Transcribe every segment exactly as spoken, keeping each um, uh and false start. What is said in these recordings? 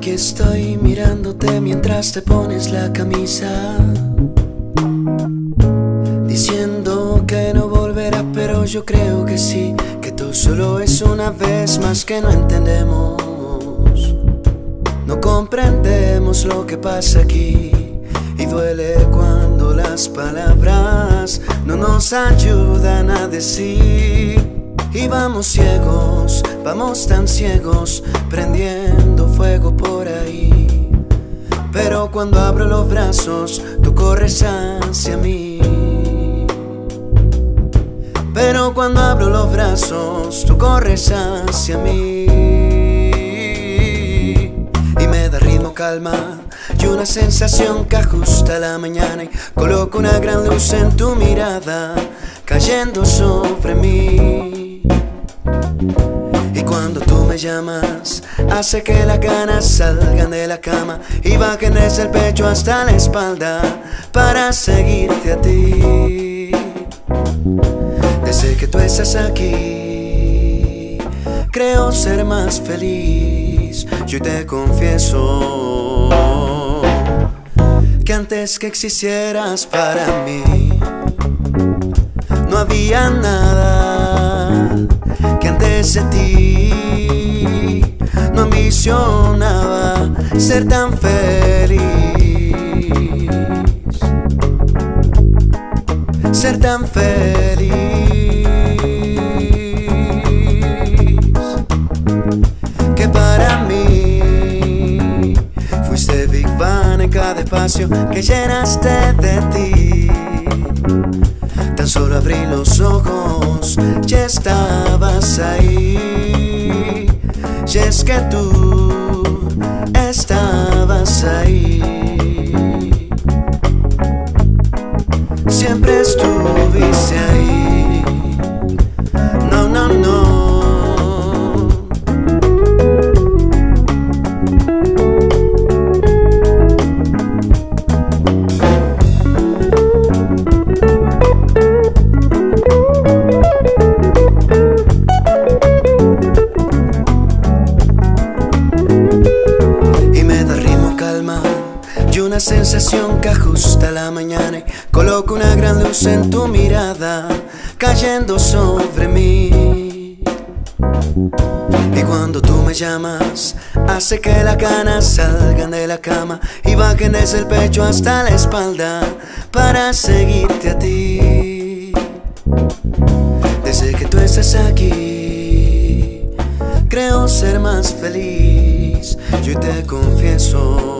Aquí estoy mirándote mientras te pones la camisa, diciendo que no volverá, pero yo creo que sí, que tú solo es una vez más que no entendemos. No comprendemos lo que pasa aquí y duele cuando las palabras no nos ayudan a decir. Y vamos ciegos, vamos tan ciegos, prendiendo fuego por ahí. Pero cuando abro los brazos, tú corres hacia mí. Pero cuando abro los brazos, tú corres hacia mí. Y me da ritmo, calma y una sensación que ajusta la mañana, y coloco una gran luz en tu mirada, cayendo sobre mí. Y cuando tú me llamas, hace que las ganas salgan de la cama y bajen desde el pecho hasta la espalda para seguirte a ti. Desde que tú estás aquí, creo ser más feliz. Yo te confieso que antes que existieras para mí, no había nada, que antes de ti no ambicionaba ser tan feliz, ser tan feliz, que para mí fuiste Big Bang en cada espacio que llenaste de ti. Tan solo abrí los ojos, ya estabas ahí. Y es que tú estabas ahí, siempre estuviste ahí. No, no, no. Y una sensación que ajusta la mañana, y coloco una gran luz en tu mirada, cayendo sobre mí. Y cuando tú me llamas, hace que las ganas salgan de la cama y bajen desde el pecho hasta la espalda para seguirte a ti. Desde que tú estás aquí, creo ser más feliz. Yo te confieso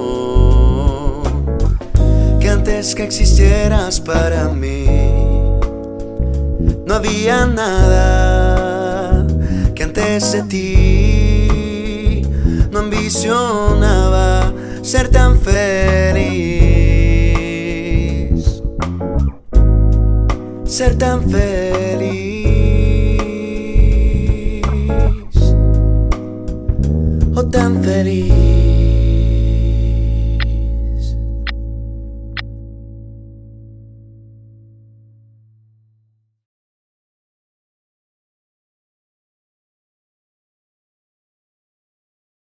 que antes que existieras para mí, no había nada, que antes de ti no ambicionaba ser tan feliz, ser tan feliz, oh tan feliz.